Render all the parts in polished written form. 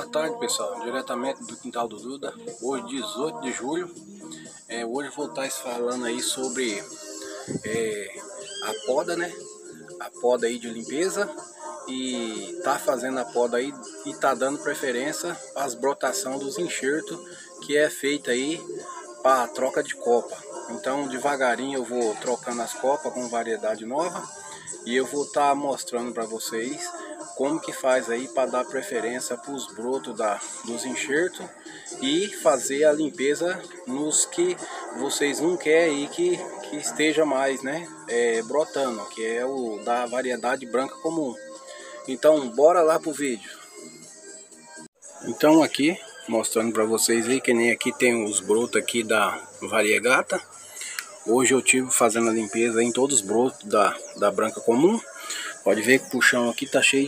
tarde, pessoal, diretamente do quintal do Duda. Hoje 18 de julho. Hoje vou estar falando aí sobre a poda, né? A poda aí de limpeza. E tá fazendo a poda aí e tá dando preferência às brotação dos enxertos que é feita aí para troca de copa. Então devagarinho eu vou trocando as copas com variedade nova e eu vou estar mostrando para vocês como que faz aí para dar preferência para os brotos dos enxertos e fazer a limpeza nos que vocês não querem aí que esteja mais, né, brotando, que é o da variedade branca comum. Então bora lá pro vídeo. Então aqui mostrando para vocês aí que nem aqui tem os brotos aqui da variegata. Hoje eu tive fazendo a limpeza em todos os brotos da branca comum. Pode ver que o chão aqui tá cheio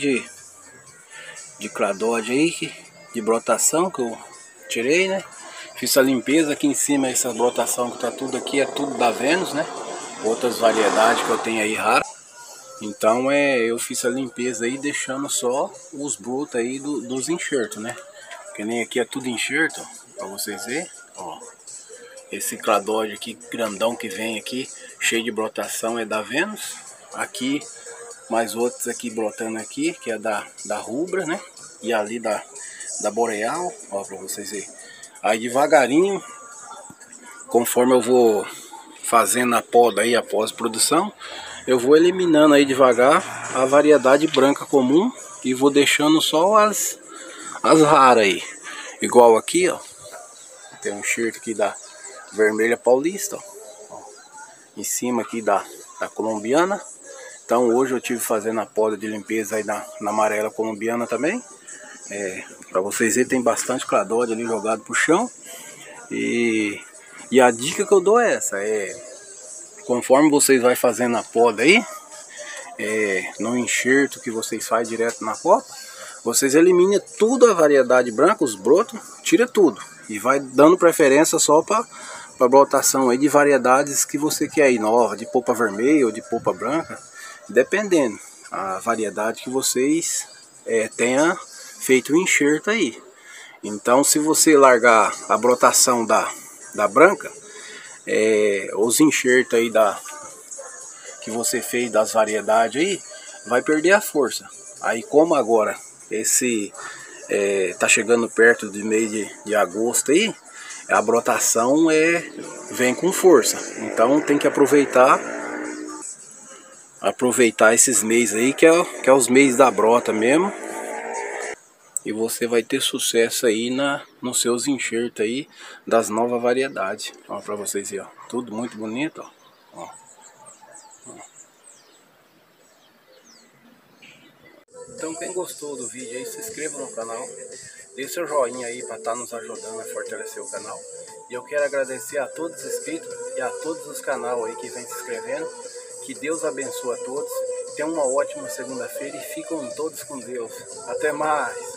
de cladode aí, de brotação que eu tirei, né? Fiz a limpeza aqui em cima, essa brotação que tá tudo aqui é tudo da Venus, né? Outras variedades que eu tenho aí raras. Então eu fiz a limpeza aí deixando só os brotos aí dos enxertos, né? Que nem aqui é tudo enxerto, pra vocês verem, ó. Esse cladode aqui grandão que vem aqui, cheio de brotação, é da Venus. Aqui mais outros aqui brotando aqui, que é da rubra, né? E ali da boreal, ó, pra vocês verem. Aí devagarinho, conforme eu vou fazendo a poda aí, a pós-produção, eu vou eliminando aí devagar a variedade branca comum e vou deixando só as raras aí. Igual aqui, ó, tem um enxerto aqui da vermelha paulista, ó, em cima aqui da colombiana. Então hoje eu tive fazendo a poda de limpeza aí na amarela colombiana também. Para vocês verem, tem bastante cladode ali jogado pro chão. E a dica que eu dou é essa, conforme vocês vai fazendo a poda aí, no enxerto que vocês fazem direto na copa, vocês eliminam tudo a variedade branca, os brotos, tira tudo. E vai dando preferência só para brotação aí de variedades que você quer aí, nova, de polpa vermelha ou de polpa branca, dependendo a variedade que vocês tenha feito o enxerto aí. Então se você largar a brotação da branca, os enxertos aí que você fez das variedades aí, vai perder a força. Aí como agora tá chegando perto do mês de agosto aí, a brotação vem com força. Então tem que aproveitar esses meses aí, que é os meses da brota mesmo. E você vai ter sucesso aí nos seus enxertos aí das novas variedades. Ó, pra vocês verem, ó, tudo muito bonito, ó. Então quem gostou do vídeo aí, se inscreva no canal, dê seu joinha aí para estar nos ajudando a fortalecer o canal. E eu quero agradecer a todos os inscritos e a todos os canais aí que vem se inscrevendo. Que Deus abençoe a todos, tenham uma ótima segunda-feira e ficam todos com Deus. Até mais!